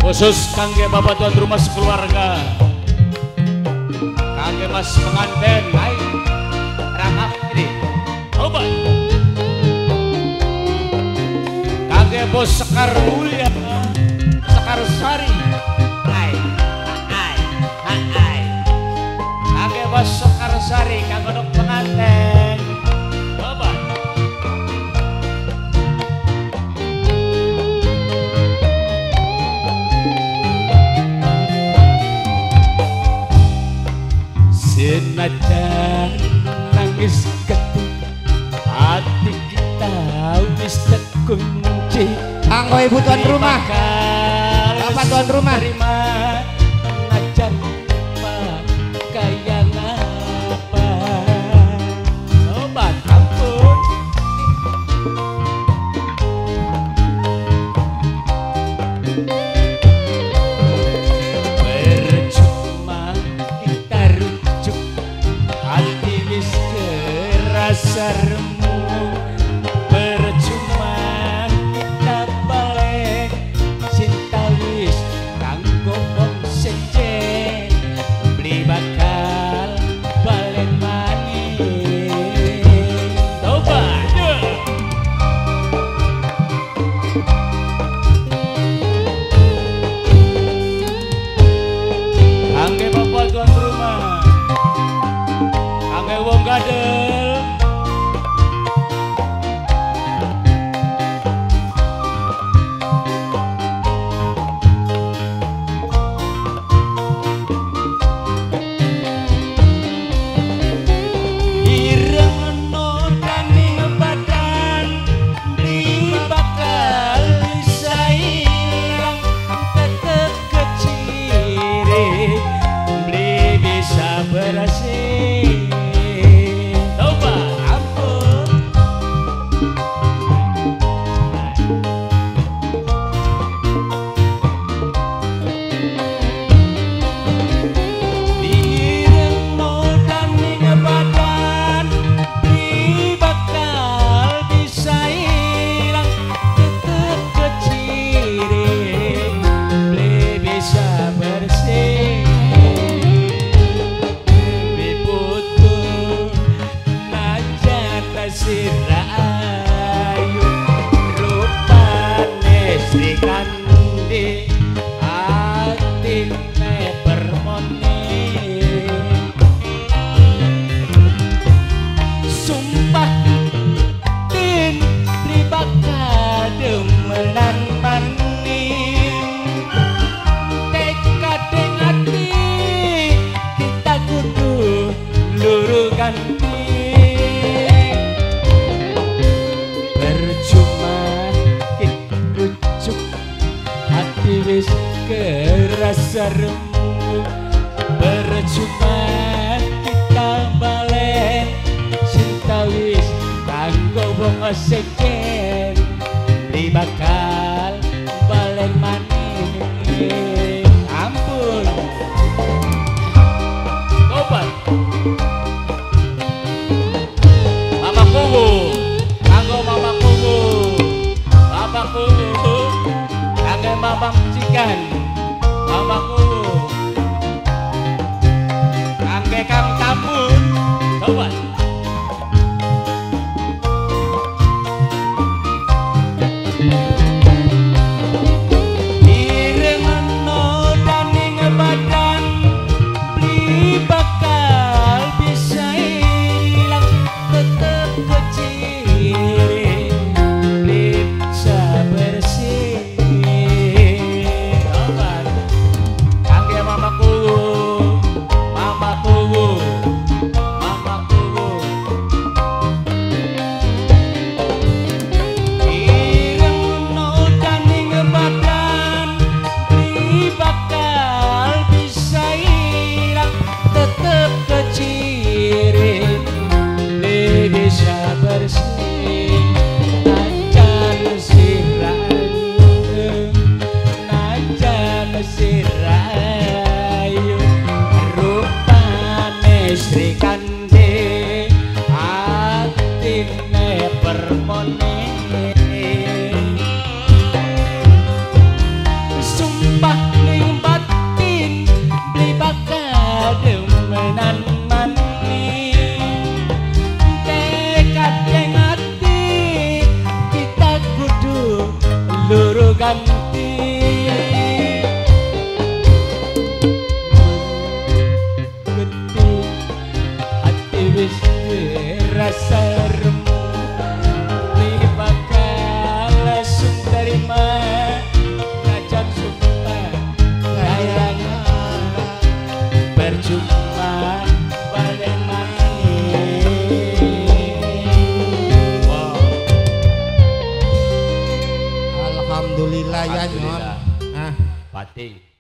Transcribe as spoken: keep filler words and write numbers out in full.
khusus kangge bapak tuan rumah sekeluarga, kangge mas pengantin, hai rangap ini, obat, kangge bos Sekar Mulia, Sekar Sari, hai, hai, hai, kangge bos Sekar Sari, kangge dok pengantin, obat. Senajan nangis ketika hati kita wis terkunci. Anggo ibu tuan rumah, bapak tuan rumah, terima najan kaya ngapa obat ampun. Percuma kita rujuk hati wis kerasarmu, percuma kita balik cinta wis kanggo wong sejen, beli bakal balen maning tobat angge bapak tuan rumah, angge wong gadel. Kerasarmu, percuma kita balen cinta wis kanggo wong sejen, beli bakal balen maning ampun tobat. Mama kubu kanggo mama kubu, papa kubu kanggo mama cikan, mamaku kangge kang tambun coba irengno daning badan beli bakal bisa hilang tetep kecil beli bisa bersih percuma balik manis. Wow. Alhamdulillah ya nyon. Alhamdulillah. Ah, Pating.